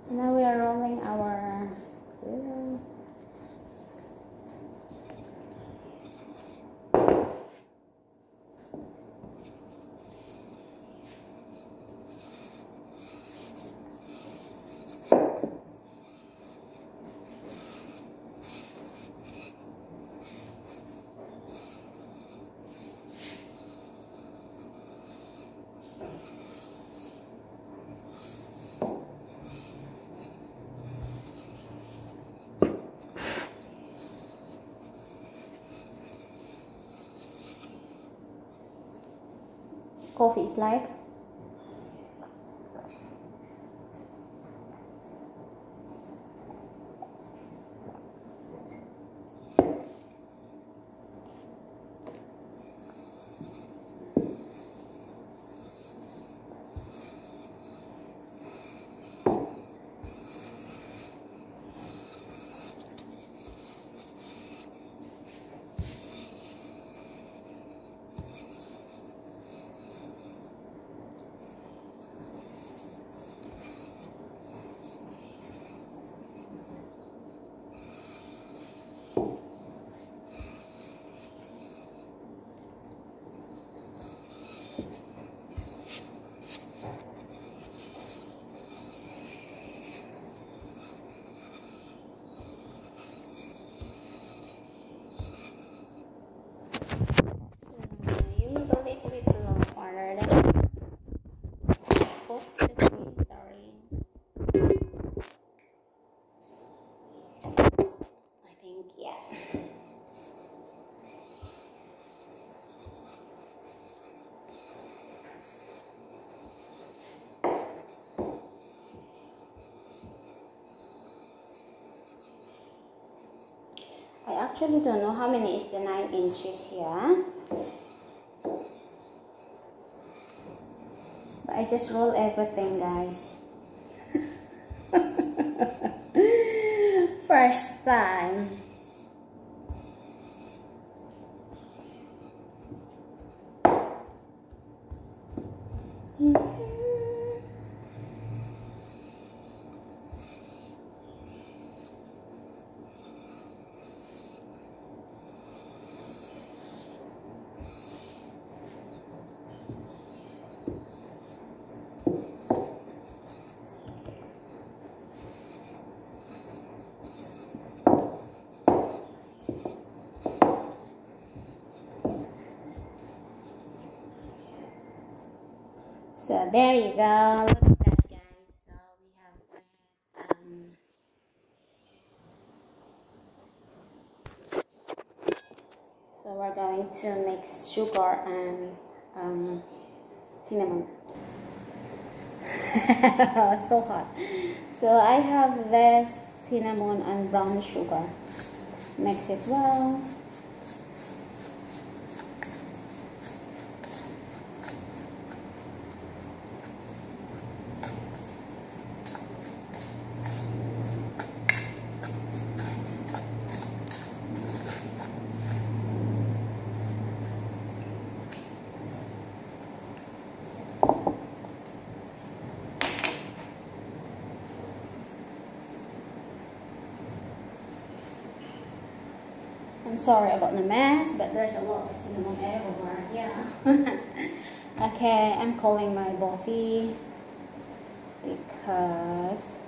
Now we are rolling our zero. Coffee is like you need a little bit longer than. Oops, let's see, sorry. I think, yeah. I actually don't know how many is the 9 inches here. But I just roll everything, guys. First time. So there you go. Look at that, guys. So we have so we're going to mix sugar and cinnamon. So hot. So I have this cinnamon and brown sugar. Mix it well. I'm sorry about the mess, but there's a lot of cinnamon everywhere. Yeah. Okay, I'm calling my bossy because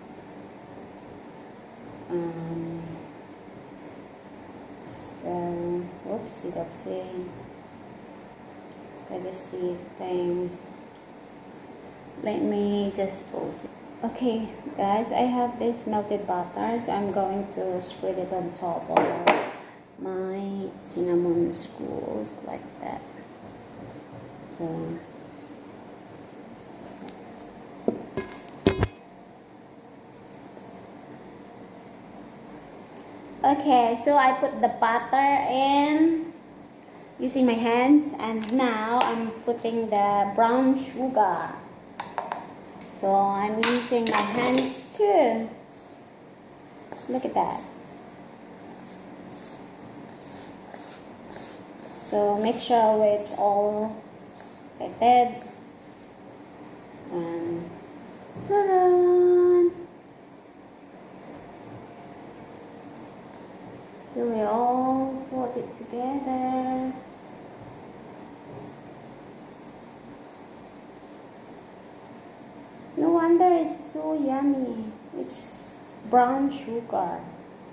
so whoopsie doopsie. Let us see things. Let me just pause it. Okay, guys, I have this melted butter, so I'm going to spread it on top of my cinnamon scrolls like that. So okay, so I put the butter in using my hands, and now I'm putting the brown sugar. So I'm using my hands too. Look at that. So make sure it's all connected. And ta-da! it together. No wonder it's so yummy. It's brown sugar.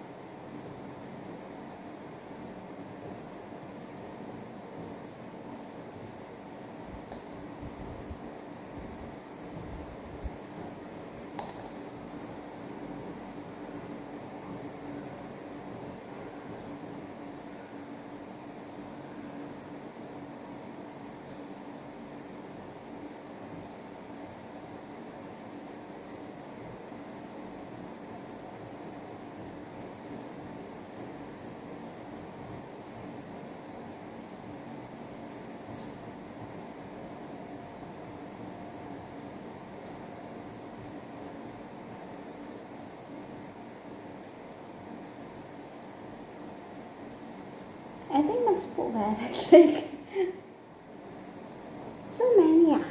I think mas po like so many ah.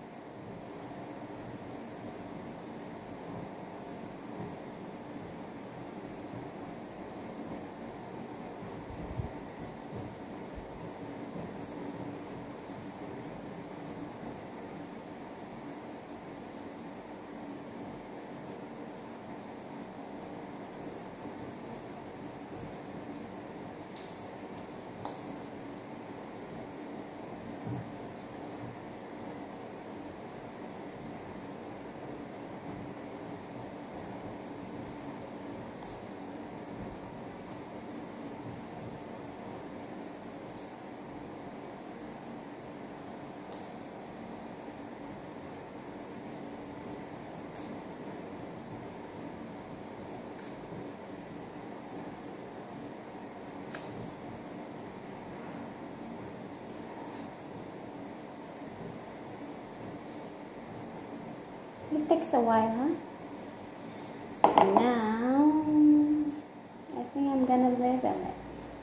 It takes a while, huh? So now, I think I'm gonna level it.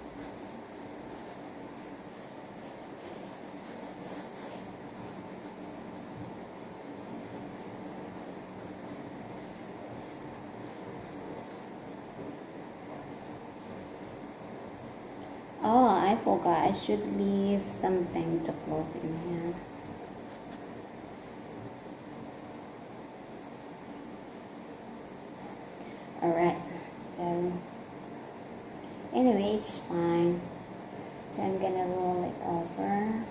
Oh, I forgot. I should leave something to close in here. Alright, so anyway, it's fine. So I'm gonna roll it over.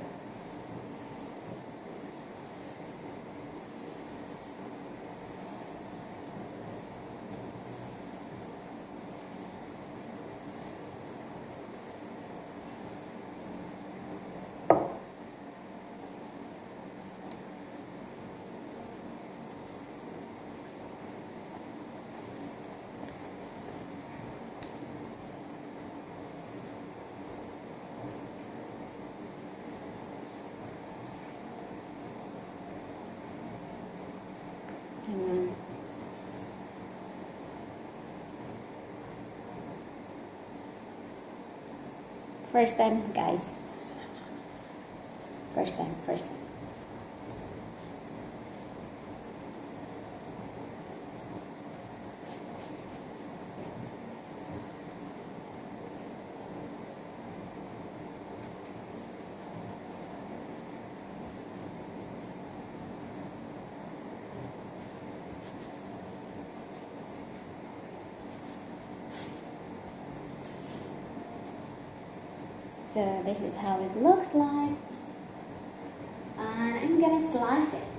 First time, guys. First time. So this is how it looks like. And I'm gonna slice it.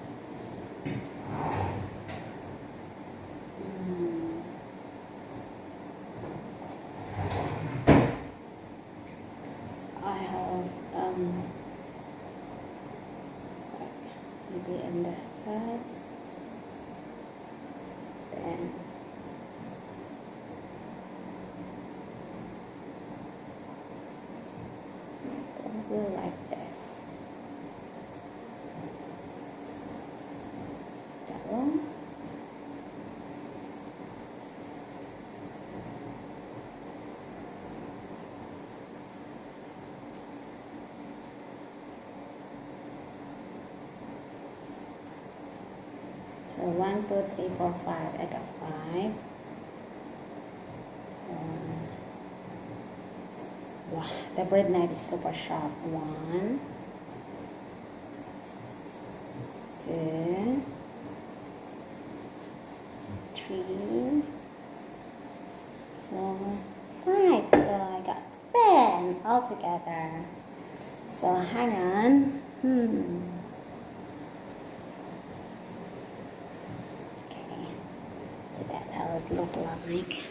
I have maybe on that side. Then probably like this. That one. So 1, 2, 3, 4, 5. I got 5. So Wow, the bread knife is super sharp. 1, 2, 3, 4, 5. So I got 10 altogether. So hang on. Okay, so that's how it looks like.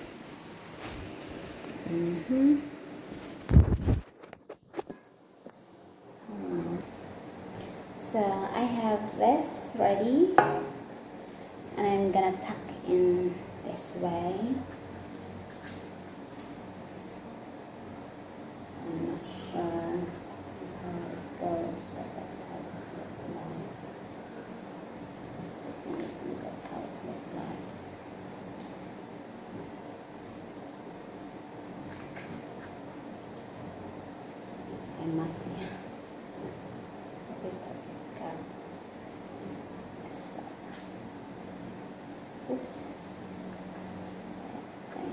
So I have this ready, and I'm gonna tuck in this way. I'm not sure how it goes, but that's how it looks like. I think that's how it looks like. I must be. Oops. Okay.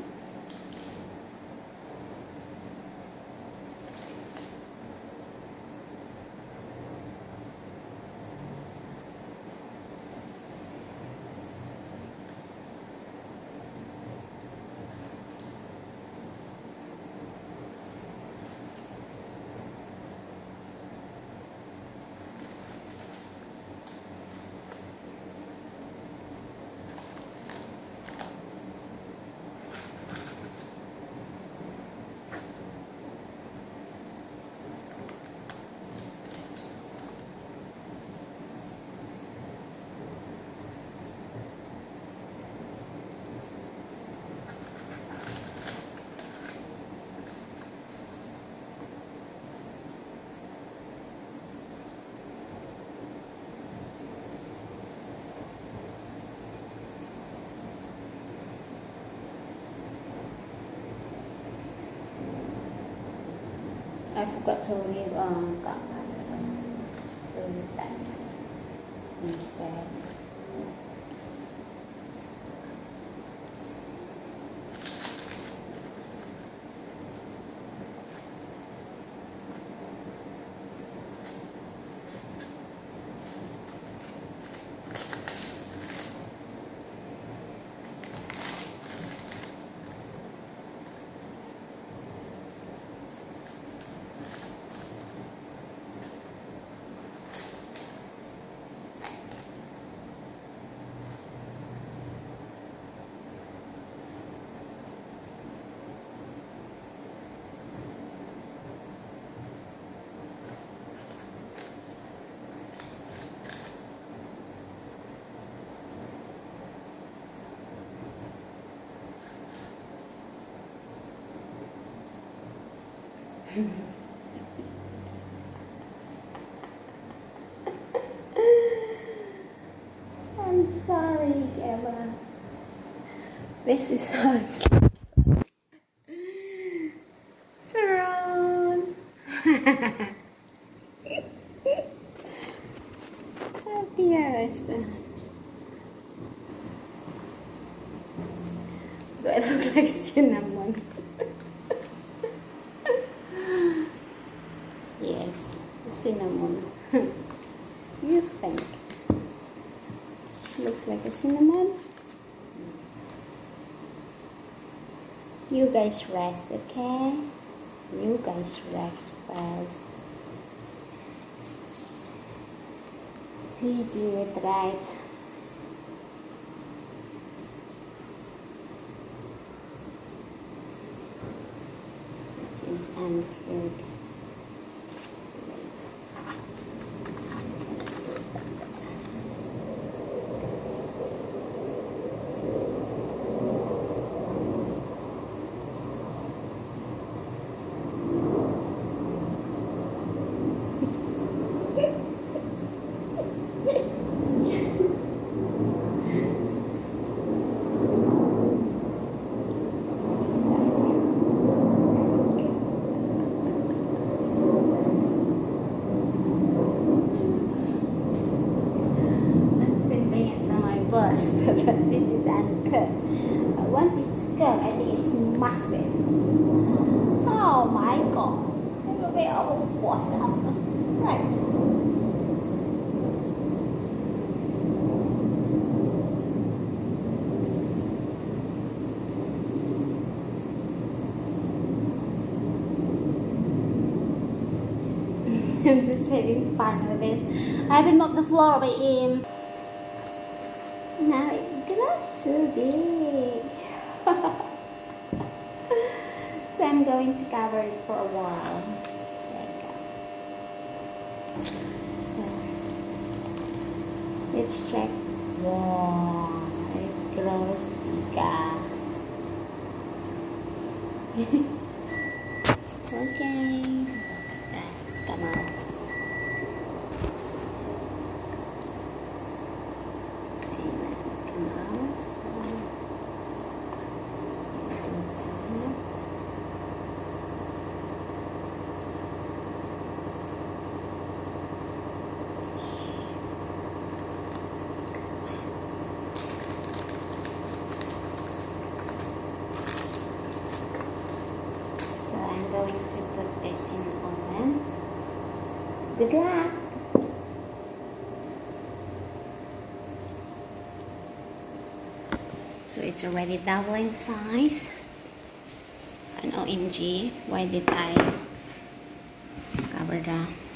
I forgot to leave compass. Do that instead. I'm sorry, Gemma. This is so Tyrone. Dearest. Do I look like cinnamon? Yes, cinnamon. You think? Looks like a cinnamon? You guys rest, okay? You guys rest first. You do it right. This is uncooked. This is uncooked. Once it's cooked, I think it's massive. Oh my god. Look at all what's up. Right. I'm just having fun with this. I haven't mopped the floor by him. Now it got so big. So I'm going to cover it for a while. There you go. So let's check. Wow, it grows bigger. Okay. Come on. Come out. So I'm going to put this in the oven. Good luck! So it's already double in size. And OMG, why did I cover the